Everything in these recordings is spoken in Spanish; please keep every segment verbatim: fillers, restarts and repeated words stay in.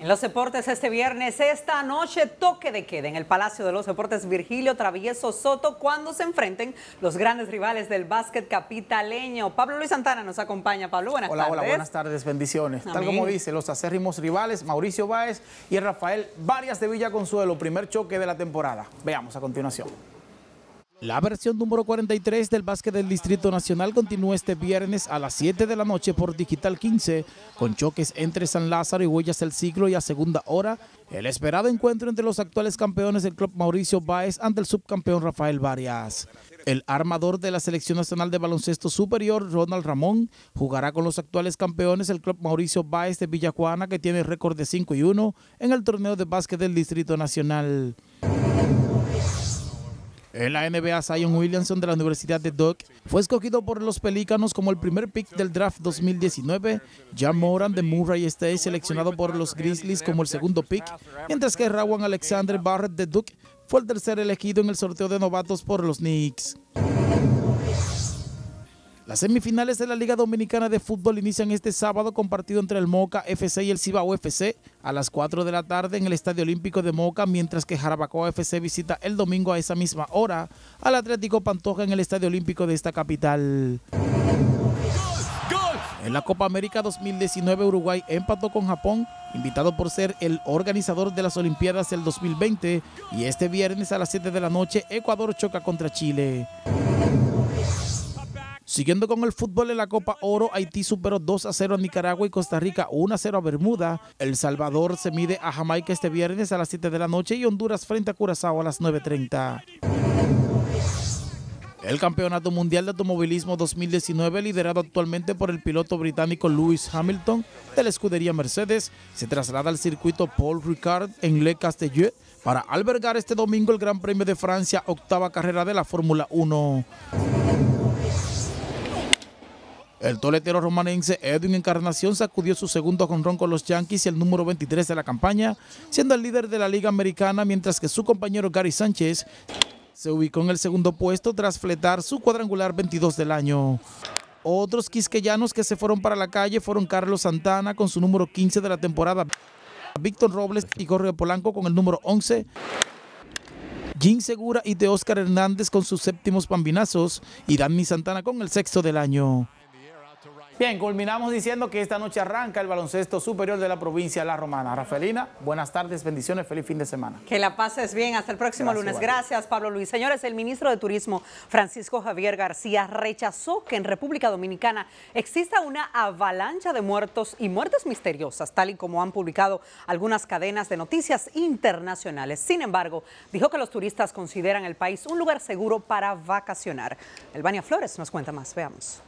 En los deportes este viernes, esta noche, toque de queda en el Palacio de los Deportes Virgilio Travieso Soto cuando se enfrenten los grandes rivales del básquet capitaleño. Pablo Luis Santana nos acompaña. Pablo, buenas hola, tardes. Hola, buenas tardes, bendiciones. Amén. Tal como dice, los acérrimos rivales, Mauricio Báez y Rafael Varias de Villa Consuelo, primer choque de la temporada. Veamos a continuación. La versión número cuarenta y tres del básquet del Distrito Nacional continúa este viernes a las siete de la noche por Digital quince, con choques entre San Lázaro y Huellas del Siglo, y a segunda hora, el esperado encuentro entre los actuales campeones del club Mauricio Báez ante el subcampeón Rafael Varias. El armador de la Selección Nacional de Baloncesto Superior, Ronald Ramón, jugará con los actuales campeones el club Mauricio Báez de Villa Juana, que tiene récord de cinco y uno en el torneo de básquet del Distrito Nacional. En la N B A, Zion Williamson de la Universidad de Duke fue escogido por los Pelícanos como el primer pick del draft dos mil diecinueve. Jan Moran de Murray State seleccionado por los Grizzlies como el segundo pick, mientras que Rawan Alexander Barrett de Duke fue el tercer elegido en el sorteo de novatos por los Knicks. Las semifinales de la Liga Dominicana de Fútbol inician este sábado con partido entre el Moca F C y el Cibao F C a las cuatro de la tarde en el Estadio Olímpico de Moca, mientras que Jarabacoa F C visita el domingo a esa misma hora al Atlético Pantoja en el Estadio Olímpico de esta capital. En la Copa América dos mil diecinueve, Uruguay empató con Japón, invitado por ser el organizador de las Olimpiadas del dos mil veinte, y este viernes a las siete de la noche Ecuador choca contra Chile. Siguiendo con el fútbol en la Copa Oro, Haití superó dos a cero a Nicaragua y Costa Rica uno a cero a Bermuda. El Salvador se mide a Jamaica este viernes a las siete de la noche y Honduras frente a Curazao a las nueve treinta. El Campeonato Mundial de Automovilismo dos mil diecinueve, liderado actualmente por el piloto británico Lewis Hamilton de la escudería Mercedes, se traslada al circuito Paul Ricard en Le Castellet para albergar este domingo el Gran Premio de Francia, octava carrera de la Fórmula uno. El toletero romanense Edwin Encarnación sacudió su segundo jonrón con los Yankees y el número veintitrés de la campaña, siendo el líder de la Liga Americana, mientras que su compañero Gary Sánchez se ubicó en el segundo puesto tras fletar su cuadrangular veintidós del año. Otros quisqueyanos que se fueron para la calle fueron Carlos Santana con su número quince de la temporada, Víctor Robles y Jorge Polanco con el número once, Jim Segura y de Oscar Hernández con sus séptimos bambinazos y Danny Santana con el sexto del año. Bien, culminamos diciendo que esta noche arranca el baloncesto superior de la provincia La Romana. Rafaelina, buenas tardes, bendiciones, feliz fin de semana. Que la pases bien, hasta el próximo Gracias, lunes. Igual. Gracias, Pablo Luis. Señores, el ministro de Turismo, Francisco Javier García, rechazó que en República Dominicana exista una avalancha de muertos y muertes misteriosas, tal y como han publicado algunas cadenas de noticias internacionales. Sin embargo, dijo que los turistas consideran el país un lugar seguro para vacacionar. Elvania Flores nos cuenta más, veamos.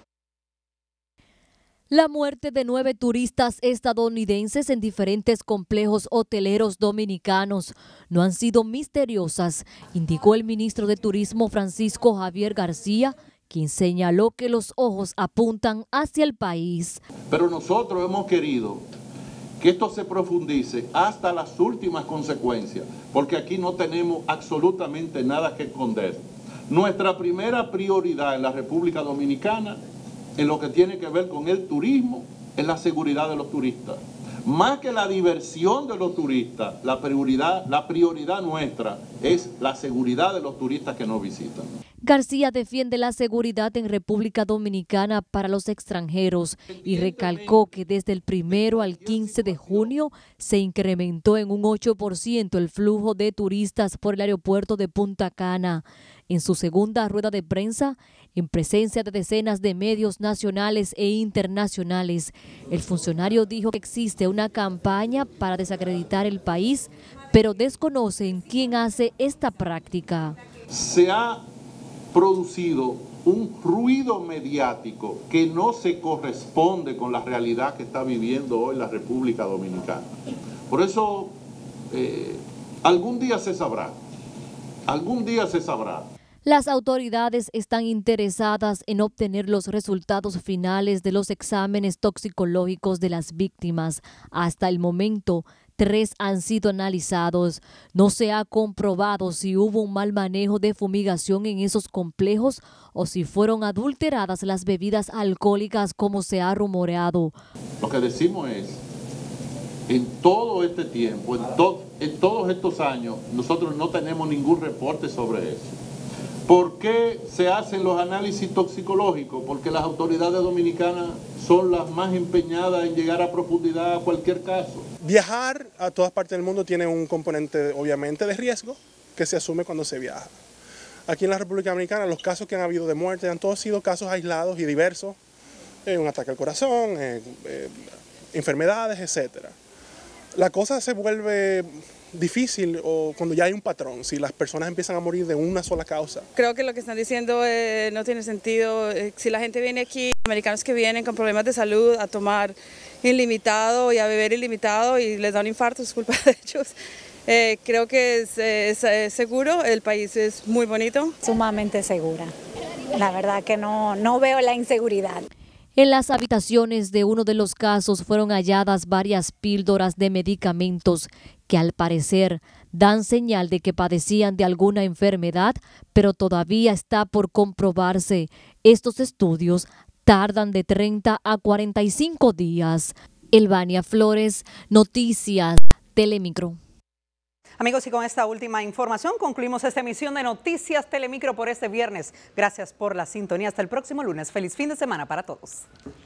La muerte de nueve turistas estadounidenses en diferentes complejos hoteleros dominicanos no han sido misteriosas, indicó el ministro de Turismo Francisco Javier García, quien señaló que los ojos apuntan hacia el país. Pero nosotros hemos querido que esto se profundice hasta las últimas consecuencias, porque aquí no tenemos absolutamente nada que esconder. Nuestra primera prioridad en la República Dominicana en lo que tiene que ver con el turismo, es la seguridad de los turistas. Más que la diversión de los turistas, la prioridad, la prioridad nuestra es la seguridad de los turistas que nos visitan. García defiende la seguridad en República Dominicana para los extranjeros y recalcó que desde el primero al quince de junio se incrementó en un ocho por ciento el flujo de turistas por el aeropuerto de Punta Cana. En su segunda rueda de prensa, en presencia de decenas de medios nacionales e internacionales, el funcionario dijo que existe una campaña para desacreditar el país, pero desconocen quién hace esta práctica. Se ha producido un ruido mediático que no se corresponde con la realidad que está viviendo hoy la República Dominicana. Por eso, eh, algún día se sabrá, algún día se sabrá. Las autoridades están interesadas en obtener los resultados finales de los exámenes toxicológicos de las víctimas. Hasta el momento, tres han sido analizados. No se ha comprobado si hubo un mal manejo de fumigación en esos complejos o si fueron adulteradas las bebidas alcohólicas como se ha rumoreado. Lo que decimos es en todo este tiempo, en, to, en todos estos años, nosotros no tenemos ningún reporte sobre eso. ¿Por qué se hacen los análisis toxicológicos? Porque las autoridades dominicanas son las más empeñadas en llegar a profundidad a cualquier caso. Viajar a todas partes del mundo tiene un componente, obviamente, de riesgo que se asume cuando se viaja. Aquí en la República Dominicana los casos que han habido de muerte han todos sido casos aislados y diversos, eh, un ataque al corazón, eh, eh, enfermedades, etcétera. La cosa se vuelve difícil o cuando ya hay un patrón, si las personas empiezan a morir de una sola causa. Creo que lo que están diciendo eh, no tiene sentido. Eh, si la gente viene aquí, americanos que vienen con problemas de salud a tomar ilimitado y a beber ilimitado y les da un infarto, es culpa de ellos. Eh, creo que es, es, es seguro, el país es muy bonito. Sumamente segura. La verdad que no, no veo la inseguridad. En las habitaciones de uno de los casos fueron halladas varias píldoras de medicamentos que al parecer dan señal de que padecían de alguna enfermedad, pero todavía está por comprobarse. Estos estudios tardan de treinta a cuarenta y cinco días. Elvania Flores, Noticias Telemicro. Amigos, y con esta última información concluimos esta emisión de Noticias Telemicro por este viernes. Gracias por la sintonía. Hasta el próximo lunes. Feliz fin de semana para todos.